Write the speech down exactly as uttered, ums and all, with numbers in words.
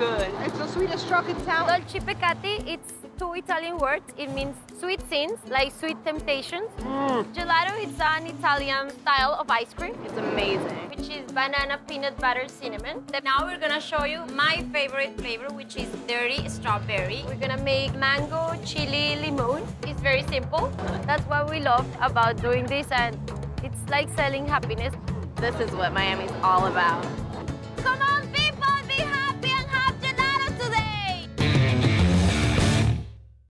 good. It's the sweetest truck in town. Dolci Pecatti, it's two Italian words. It means sweet sins, like sweet temptations. Mm. Gelato is an Italian style of ice cream. It's amazing. Which is banana, peanut butter, cinnamon. Then now we're gonna show you my favorite flavor, which is dirty strawberry. We're gonna make mango, chili, limon. It's very simple. That's what we love about doing this, and it's like selling happiness. This is what Miami's all about. Come on!